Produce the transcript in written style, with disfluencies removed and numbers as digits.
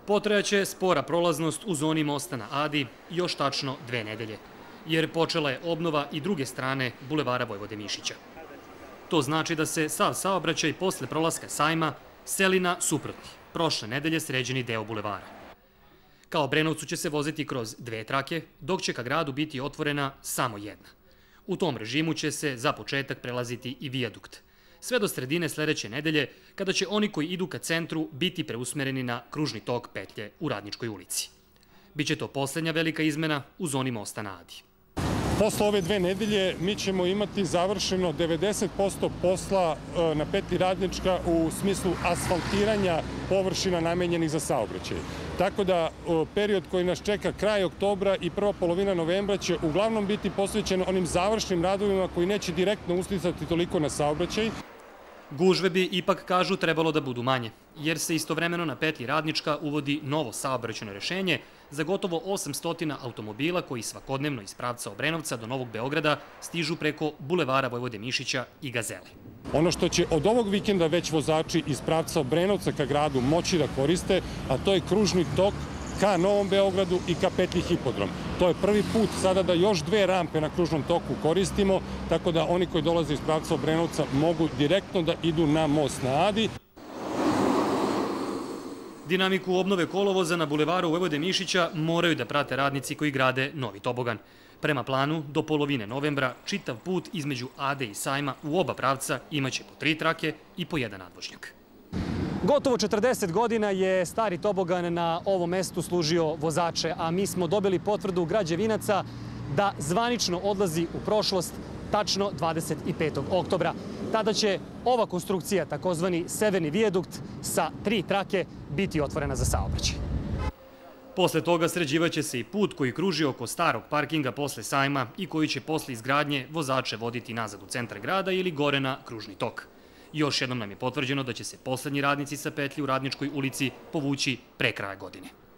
Potrajaće spora prolaznost u zoni mosta na Adi još tačno 2 nedelje, jer počela je obnova i druge strane bulevara Vojvode Mišića. To znači da se sav saobraćaj posle prolaska sajma seli na suprotni, prošle nedelje sređeni deo bulevara. Ka Obrenovcu će se voziti kroz 2 trake, dok će ka gradu biti otvorena samo jedna. U tom režimu će se za početak prelaziti i vijadukt, sve do sredine sledeće nedelje, kada će oni koji idu ka centru biti preusmereni na kružni tok petlje u Radničkoj ulici. Biće to poslednja velika izmena u zoni mosta na Adi. Posle ove 2 nedelje mi ćemo imati završeno 90% posla na petlji Radnička u smislu asfaltiranja površina namenjenih za saobraćaj. Tako da period koji nas čeka kraj oktobra i prva polovina novembra će uglavnom biti posvećen onim završnim radovima koji neće direktno usticati toliko na saobraćaj. Gužve bi ipak, kažu, trebalo da budu manje, jer se istovremeno na petlji Radnička uvodi novo saobraćajno rešenje za gotovo 800 automobila koji svakodnevno iz pravca Obrenovca do Novog Beograda stižu preko bulevara Vojvode Mišića i Gazele. Ono što će od ovog vikenda već vozači iz pravca Obrenovca ka gradu moći da koriste, a to je kružni tok ka Novom Beogradu i ka petlji Hipodrom. To je prvi put sada da još 2 rampe na kružnom toku koristimo, tako da oni koji dolaze iz pravca Obrenovca mogu direktno da idu na most na Adi. Dinamiku obnove kolovoza na bulevaru Vojvode Mišića moraju da prate radnici koji grade novi tobogan. Prema planu, do polovine novembra čitav put između Ade i sajma u oba pravca imaće po 3 trake i po 1 nadvožnjak. Gotovo 40 godina je stari tobogan na ovom mestu služio vozače, a mi smo dobili potvrdu građevinaca da zvanično odlazi u prošlost tačno 25. oktobra. Tada će ova konstrukcija, takozvani severni vijadukt sa 3 trake, biti otvorena za saobraćaj. Posle toga sređivaće se i put koji kruži oko starog parkinga posle sajma i koji će posle izgradnje vozače voditi nazad u centar grada ili gore na kružni tok. Još jednom nam je potvrđeno da će se poslednji radnici sa petlji u Radničkoj ulici povući pre kraja godine.